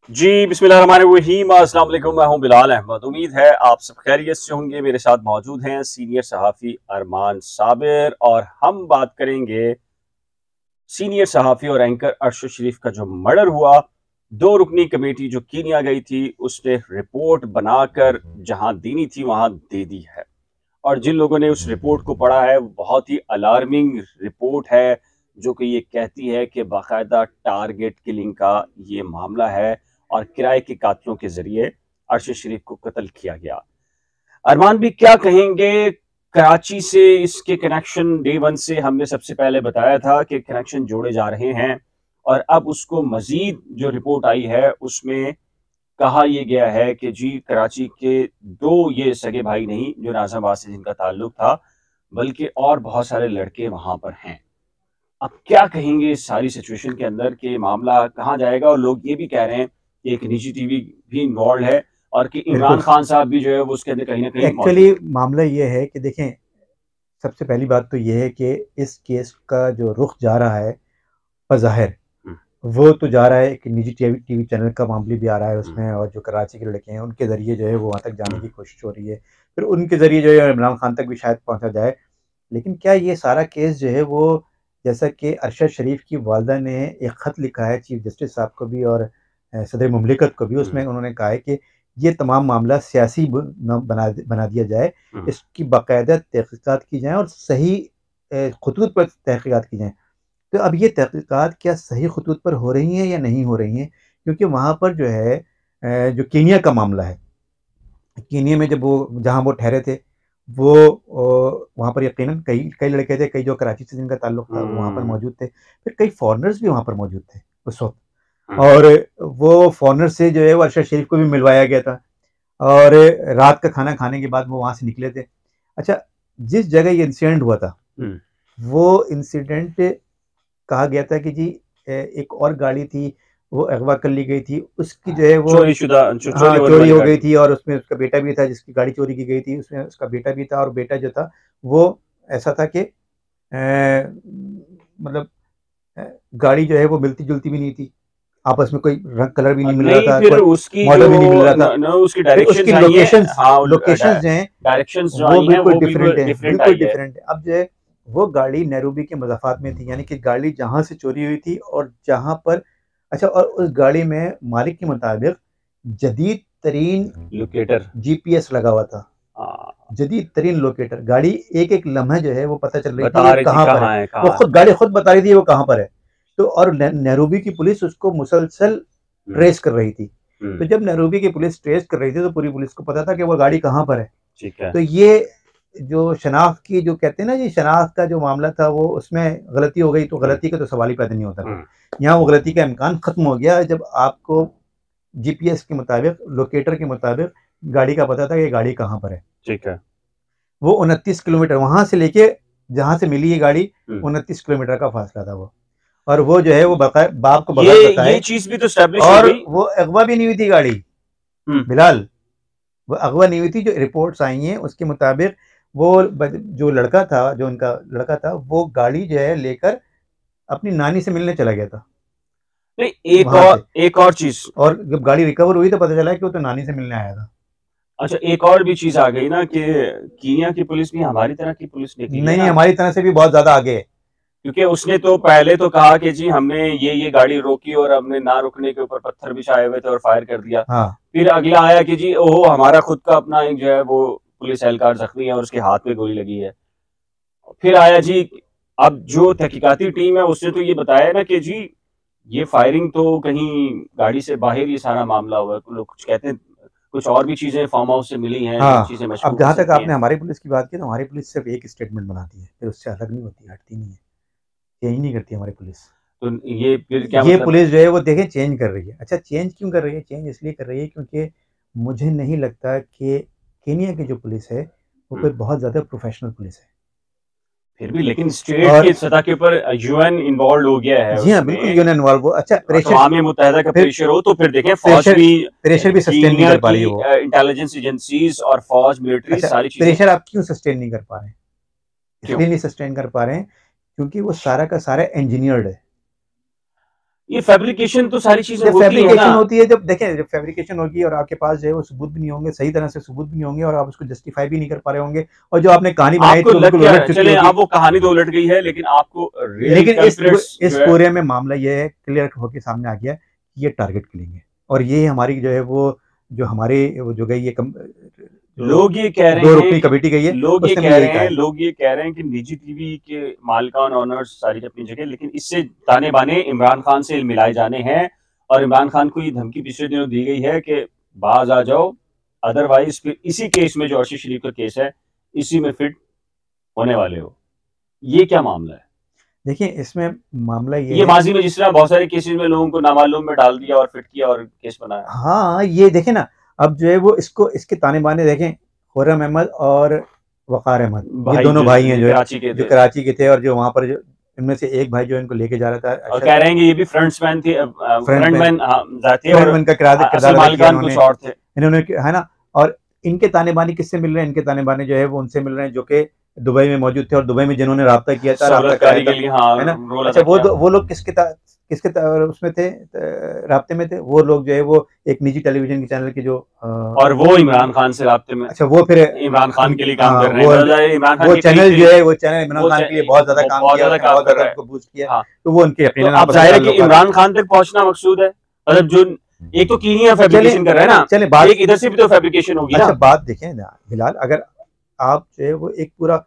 जी, बिस्मिल्लाहिर्रहमानिर्रहीम। अस्सलाम वालेकुम। मैं हूं बिलाल अहमद। उम्मीद है आप सब खैरियत से होंगे। मेरे साथ मौजूद हैं सीनियर सहाफ़ी अरमान साबिर और हम बात करेंगे सीनियर सहाफ़ी और एंकर अरशद शरीफ का जो मर्डर हुआ। 2 रुकनी कमेटी जो कीनिया गई थी उसने रिपोर्ट बनाकर जहां देनी थी वहां दे दी है। और जिन लोगों ने उस रिपोर्ट को पढ़ा है बहुत ही अलार्मिंग रिपोर्ट है, जो कि ये कहती है कि बाकायदा टारगेट किलिंग का ये मामला है और किराए के कातलों के जरिए अरशद शरीफ को कत्ल किया गया। अरमान भी क्या कहेंगे? कराची से इसके कनेक्शन डे वन से हमने सबसे पहले बताया था कि कनेक्शन जोड़े जा रहे हैं और अब उसको मजीद जो रिपोर्ट आई है उसमें कहा यह गया है कि जी कराची के 2 ये सगे भाई नहीं जो नाज़िमाबाद से जिनका ताल्लुक था, बल्कि और बहुत सारे लड़के वहां पर हैं। अब क्या कहेंगे इस सारी सिचुएशन के अंदर कि मामला कहाँ जाएगा? और लोग ये भी कह रहे हैं कि एक निजी टीवी भी इन्वॉल्व है और कि बिल्कुल। इमरान खान साहब भी जो है वो उसके अंदर कहीं ना कहीं एक्चुअली मौजूद है। मामला ये है कि देखें, सबसे पहली बात तो ये है कि इस केस का जो रुख जा रहा है बज़ाहिर, हम्म, वो तो जा रहा है एक निजी टीवी टीवी चैनल का मामले भी आ रहा है हम्म, उसमें, और जो कराची के लड़के हैं उनके ज़रिए जो है वो वहाँ तक जाने हम्म, की कोशिश हो रही है। फिर उनके ज़रिए जो है इमरान खान तक भी शायद पहुँचा जाए। लेकिन क्या ये सारा केस जो है वो, जैसा कि अरशद शरीफ की वालदा ने एक ख़त लिखा है चीफ जस्टिस साहब को भी और सदर मुमलिकत को भी, उसमें हम्म, उन्होंने कहा है कि ये तमाम मामला सियासी न बना बना दिया जाए, हम्म, इसकी बाकायदा तहकीकात की जाए और सही खतूत पर तहकीकात की जाए। तो अब ये तहकीकात क्या सही खतूत पर हो रही हैं या नहीं हो रही हैं? क्योंकि वहाँ पर जो है जो कीनिया का मामला है, कीनिया में जब वो जहाँ वो ठहरे थे, वो वहाँ पर यकीनन कई कई लड़के थे, कई जो कराची से जिनका ताल्लुक था वो वहाँ पर हम्म, मौजूद थे। फिर कई फ़ॉरेनर्स भी वहाँ पर मौजूद थे उस वक़्त, हम्म, और वो फ़ॉरेनर से जो है वो अरशद शरीफ को भी मिलवाया गया था, और रात का खाना खाने के बाद वो वहाँ से निकले थे। अच्छा, जिस जगह ये इंसिडेंट हुआ था, हम्म। वो इंसिडेंट कहा गया था कि जी एक और गाड़ी थी, वो अगवा कर ली गई थी, उसकी जो है वो, चोरी हाँ, होने चोरी वाली हो गई गाड़ी। थी, और उसमें उसका बेटा भी था, जिसकी गाड़ी चोरी की गई थी, उसमें उसका बेटा भी था, और बेटा जो था वो ऐसा था कि मतलब अ, गाड़ी जो है वो मिलती-जुलती भी नहीं थी। आपस में कोई रंग कलर भी नहीं मिल रहा नहीं, था, फिर कोई उसकी जो मॉडल भी नहीं मिल रहा था। उसकी फिर उसकी डायरेक्शंस आई हैं। लोकेशंस हाँ, लोकेशंस जो हैं डायरेक्शंस जो वो आई हैं बिल्कुल वो डिफरेंट बिल्कुल हैं, डिफरेंट बिल्कुल आई है। डिफरेंट है। अब जो है वो गाड़ी नैरोबी के मज़ाफ़ात में थी, यानी कि गाड़ी जहाँ से चोरी हुई थी और जहाँ पर, अच्छा, और उस गाड़ी में मालिक के मुताबिक जदीद तरीन लोकेटर। जीपीएस लगा हुआ था। हाँ, जदीद तरीन लोकेटर, गाड़ी एक एक लम्हा जो है वो पता चल रही थी बता ये रही थी कहाँ पर है। कहाँ है वो कहाँ है। खुद गाड़ी खुद बता रही थी वो कहाँ पर है। तो और नैरोबी की पुलिस उसको मुसलसल हम्म, ट्रेस कर रही थी। तो हम्म, जब नैरोबी की पुलिस ट्रेस कर रही थी तो पूरी पुलिस को पता था कि वो गाड़ी कहाँ पर है। ठीक है। तो ये जो शनाख्त की जो कहते हैं ना, ये शनाख्त का जो मामला था वो, उसमें गलती हो गई तो हम्म, गलती का तो सवाल ही पैदा नहीं होता। फिर हम्म, यहाँ वो गलती का इम्कान खत्म हो गया जब आपको जीपीएस के मुताबिक, लोकेटर के मुताबिक गाड़ी का पता था कि गाड़ी कहाँ पर है। ठीक है। वो 29 किलोमीटर वहाँ से लेके जहाँ से मिली ये गाड़ी, हम्म। 29 किलोमीटर का फासला था वो। और वो जो है वो बकाय बाप को ये बगैर ये बताए, चीज भी तो स्टैब्लिश हो और गई। वो अगवा भी नहीं हुई थी गाड़ी, हम्म। बिलाल। वो अगवा नहीं हुई थी, जो रिपोर्ट्स आई हैं उसके मुताबिक वो जो लड़का था, जो उनका लड़का था, वो गाड़ी जो है लेकर अपनी नानी से मिलने चला गया था नहीं, वहां से। एक और चीज। और जब गाड़ी रिकवर हुई तो पता चला कि वो तो नानी से मिलने आया था। अच्छा, एक और भी चीज आ गई ना कि कीनिया की पुलिस भी हमारी तरह की पुलिस निकली है नहीं, ना। हमारी तरह से भी बहुत ज्यादा आगे है। क्योंकि उसने तो पहले तो कहा कि जी हमने ये गाड़ी रोकी और हमने ना रुकने के ऊपर पत्थर बिछाए हुए थे और फायर कर दिया। हाँ, फिर अगला आया कि जी ओहो हमारा खुद का अपना एक जो है वो पुलिस एहलकार जख्मी है और उसके हाथ में गोली लगी है। फिर आया जी, अब जो तहकीकाती टीम है उसने तो ये बताया ना कि जी ये फायरिंग तो कहीं गाड़ी से बाहर ये सारा मामला हुआ है। लोग कुछ कहते हैं कुछ और भी चीजें फार्म हाउस से मिली हैं जो चीजें हाँ। अब मशकूक हो जहाँ तक सकती हैं। आपने हमारी पुलिस की बात की, तो हमारी पुलिस सिर्फ एक स्टेटमेंट बनाती है, फिर उससे अलग नहीं होती, हटती नहीं है, चेंज नहीं करती हमारी पुलिस। तो ये फिर क्या ये मतलब? पुलिस जो है वो देखें चेंज कर रही है। अच्छा, चेंज क्यों कर रही है? चेंज इसलिए कर रही है क्योंकि मुझे नहीं लगता कि केनिया की जो पुलिस है वो कोई हम्म। बहुत ज़्यादा प्रोफेशनल पुलिस है। फिर भी लेकिन स्टेट और की सतह के ऊपर यूएन इन्वॉल्व हो गया है जी हाँ, बिल्कुल उसमें। यूनियन वाल्व वो, अच्छा, प्रेशर, अक़वाम मुत्तहिदा का फिर प्रेशर हो तो फिर देखें फौज प्रेशर भी प्रेशर भी सस्टेन नहीं कीनिया कर पा की रही है वो। इंटेलिजेंस एजेंसीज और फौज मिलिट्री अच्छा, सारी चीजें। प्रेशर आप क्यों सस्टेन नहीं कर पा रहे हैं? क्यों? इसलिए नहीं सस्टेन कर पा रहे हैं क्योंकि वो सारा का सारा इंजीनियर्ड है। ये फैब्रिकेशन तो सारी चीजें जब होती है फैब्रिकेशन ना। होती है, जब देखें जब फैब्रिकेशन होगी और आपके पास जो है वो सबूत भी नहीं होंगे, सही तरह से सबूत भी नहीं होंगे और आप उसको जस्टिफाई भी नहीं कर पा रहे होंगे, और जो आपने कहानी बनाई आपको थी वो लग बिल्कुल क्या उलट रहा है, चुकी चले होगी। अब वो कहानी तो उलट गई है, लेकिन आपको रियल लेकिन कल्प्रिट्स इस जो है। पूरे में मामला ये है, क्लियर होके सामने आ गया कि ये टारगेट किलिंग है, और ये हमारी जो है वो जो हमारे वो जो गई है जो लोग ये कह रहे 2 हैं रुकनी कमेटी गई है, लोग ये उसने भी कह यही रहे कहा हैं है। लोग ये कह रहे हैं कि निजी टीवी के मालिकान ऑनर्स सारी अपनी जगह, लेकिन इससे ताने बाने इमरान खान से मिलाए जाने हैं, और इमरान खान को ये धमकी पिछले दिनों दी गई है कि बाज आ जाओ, अदरवाइज फिर इसी केस में जो अर्शी शरीफ का केस है इसी में फिट होने वाले हो। ये क्या मामला है? देखिए, इसमें मामला ये ये है। माजी में जिस तरह बहुत सारे केसेस में लोगों को नामालूम में डाल दिया और फिट किया और केस बनाया। हाँ, ये देखें ना, अब जो है वो इसके ताने-बाने देखें, खुर्रम अहमद और वक़ार अहमद, ये भाई दोनों भाई हैं जो है, कराची के जो थे, कराची के थे, और जो वहाँ पर जो इनमें से एक भाई जो इनको लेके जा रहा था, और कह रहे हैं कि ये भी फ्रंटमैन थे, फ्रंटमैन थे, और फ्रंटमैन का किरदार असल अदा किया मालिकान कुछ इन्होंने। और थे। है ना? और इनके ताने-बाने किससे मिल रहे हैं? इनके ताने-बाने जो है वो उनसे मिल रहे हैं जो कि दुबई में मौजूद थे, और दुबई में जिन्होंने राब्ता किया था, राब्ता कराया सहूलतकारी के था, लिए हाँ है ना? रोल अच्छा, अदा किया। वो लोग उसमें थे, राब्ते में थे? वो लोग जो है वो एक निजी टेलीविज़न के चैनल के जो और वो इमरान खान से राब्ते में, अच्छा, वो फिर इमरान खान के लिए काम हाँ, कर रहे हैं, मतलब इमरान खान वो के चैनल करीब जो करीब है वो चैनल इमरान खान के लिए बहुत ज़्यादा काम बहुत किया, ज्यादा उसने काम बहुत कर ज़्यादा रहा है। उसको बूस्ट किया, हाँ, तो वो उनके तो यकीनन अब आपस में जाहिर है कि ताल्लुकात। इमरान खान तक पहुंचना मकसूद है, मतलब जो एक तो कीनिया फैब्रिकेशन कर रहा है ना, चले बात, एक इधर से भी तो फैब्रिकेशन होगी अच्छा ना। बात देखें ना बिलाल, अगर आप जो है वो एक पूरा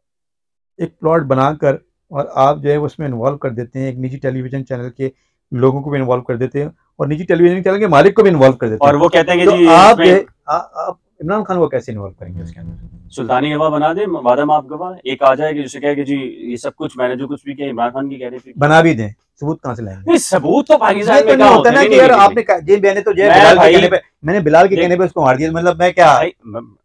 एक प्लॉट बनाकर और आप जो है उसमें इन्वॉल्व कर देते हैं, एक निजी टेलीविज़न चैनल के लोगों को भी इन्वॉल्व कर देते हैं, और निजी टेलीविज़न चैनल के मालिक को भी इन्वॉल्व कर देते और हैं, वो कहते हैं कि तो जी आप जो इसमें है आप इमरान खान को कैसे इन्वॉल्व करेंगे उसके अंदर? सुल्तानी गवाह बना दे, वादा माफ गवाह एक आ जाए कि जिसे कहे कि जी ये सब कुछ मैंने जो कुछ भी किया इमरान खान की कहने पे किया। बना भी दें, सबूत कहाँ से लाएँगे? नहीं, सबूत तो ये पाकिस्तान तो में नहीं कहाँ होता होते हैं। ना नहीं कि नहीं यार नहीं नहीं, आपने जी मैंने तो जो है मैं भाई बिलाल के देख कहने पे उसको मार दिया, मतलब मैं क्या? भाई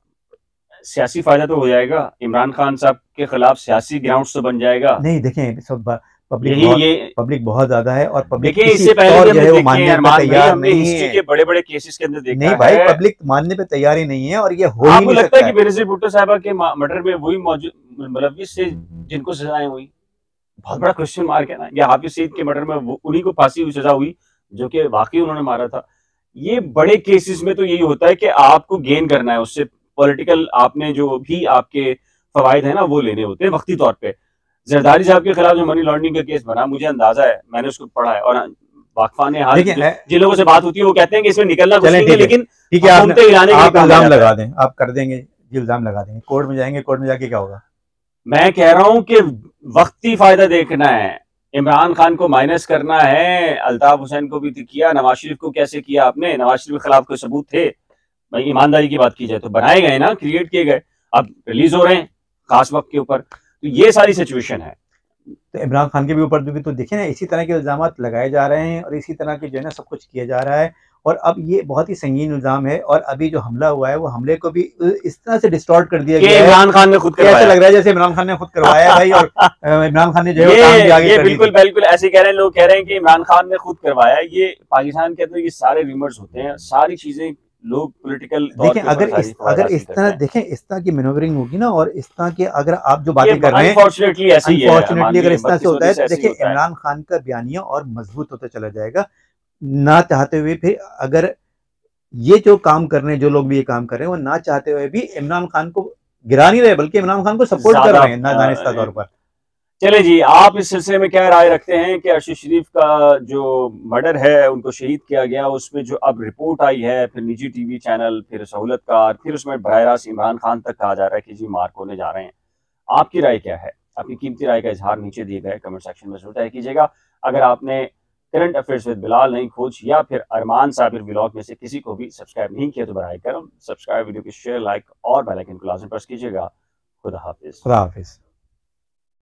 सियासी फायदा तो हो जाएगा, इमरान खान साहब के खिलाफ सियासी ग्राउंड्स तो बन जाएगा। नहीं देखें, सब यही ये पब्लिक बहुत ज़्यादा है, और पब्लिक देखिए, किसी इससे पहले भी तौर जो हमने है वो देखे हैं मानने पे अरमान भाई, तैयार हमने नहीं हिस्ट्री है। के बड़े बड़े केसेस के अंदर देखा नहीं भाई, है। पब्लिक मानने पे तैयार ही नहीं है, और ये हो ही आपको नहीं लगता है सकता कि है। बेनज़ीर भुट्टो साहबा के मर्डर में वही मौजूद मुलव्विस से जिनको सजाएं हुई? बहुत बड़ा क्वेश्चन मार्क है ना। या हाफिज सईद के मर्डर में उन्हीं को फांसी हुई सजा हुई जो कि वाकई उन्होंने मारा था। ये बड़े केसेस में तो यही होता है कि आपको गेन करना है उससे, पॉलिटिकल आपने जो भी आपके फवायद है ना वो लेने होते हैं वक्ती तौर पे। जरदारी साहब के खिलाफ जो मनी लॉन्ड्रिंग का केस बना, मुझे अंदाजा है, मैंने उसको पढ़ा है, और वाकफा ने हाल देखिए जिन लोगों से बात होती है वो कहते हैं कि इसमें निकलना कुछ चलें, नहीं है, लेकिन ठीक है, हुकूमतें हिलाने के लिए आप काम आ इल्ज़ाम जाता लगा है। दें, आप कर देंगे, ये इल्ज़ाम लगा देंगे, कोर्ट में जाएँगे, कोर्ट में जाके क्या होगा? मैं कह रहा हूं कि वक्ती फायदा देखना है, इमरान खान को माइनस करना है, अल्ताफ हुसैन को भी किया, नवाज शरीफ को कैसे किया आपने? नवाज शरीफ के खिलाफ कोई सबूत थे? भाई ईमानदारी की बात की जाए तो बनाए गए ना, क्रिएट किए गए, अब रिलीज हो रहे हैं खास वक्त के ऊपर, तो ये सारी सिचुएशन है। तो इमरान खान के भी ऊपर भी तो देखिए ना, इसी तरह के इल्ज़ामात लगाए जा रहे हैं, और इसी तरह के जो है ना सब कुछ किया जा रहा है, और अब ये बहुत ही संगीन इल्ज़ाम है, और अभी जो हमला हुआ है वो हमले को भी इस तरह से डिस्टॉर्ट कर दिया कि गया है इमरान खान ने खुद कि ऐसा करवाया। लग रहा है जैसे इमरान खान ने खुद करवाया है भाई, और इमरान खान ने जो है वो काम भी आगे ये कर बिल्कुल दिया। बिल्कुल ऐसे कह रहे हैं, लोग कह रहे हैं कि इमरान खान ने खुद करवाया। ये पाकिस्तान के अंदर ये सारे रूमर्स होते हैं, सारी चीजें लोग पॉलिटिकल तौर देखें, के ऊपर सारी अगर हासिल इस करते तरह हैं। देखें, इस तरह की मैनूवरिंग होगी ना, और इस तरह के अगर आप जो ये बातें कर रहे हैं, अनफॉर्चुनेटली ऐसे ही है, अनफॉर्चुनेटली अगर मानिए इस तरह से होता है, तो 32 ऐसे ही देखिए होता है। इमरान खान का बयानिया और मजबूत होता चला जाएगा, ना चाहते हुए भी। अगर ये जो काम कर रहे हैं, जो लोग भी ये काम कर रहे हैं, वो ना चाहते हुए भी इमरान खान को गिरा नहीं रहे, बल्कि इमरान खान को सपोर्ट कर ज्यादा रहे हैं दानिस्ता तौर पर। चले जी, आप इस सिलसिले में क्या राय रखते हैं कि अर्शी शरीफ का जो मर्डर है, उनको शहीद किया गया, उसमें जो अब रिपोर्ट आई है, फिर निजी टीवी चैनल, फिर सहूलतकार, फिर उसमें बराह रास्त इमरान खान तक कहा जा रहा है कि जी मार्क होने जा रहे हैं। आपकी राय क्या है? अपनी कीमती राय का इजहार नीचे दिए गए कमेंट सेक्शन में जरूर तय कीजिएगा। अगर आपने करंट अफेयर्स विद बिलाल नहीं खोज या फिर अरमान साबिर व्लॉग में से किसी को भी सब्सक्राइब नहीं किया तो बराह करम सब्सक्राइब, वीडियो को शेयर, लाइक और बेल आइकन को लाजमी प्रेस कीजिएगा। खुदा हाफिज। खुदा हाफिज।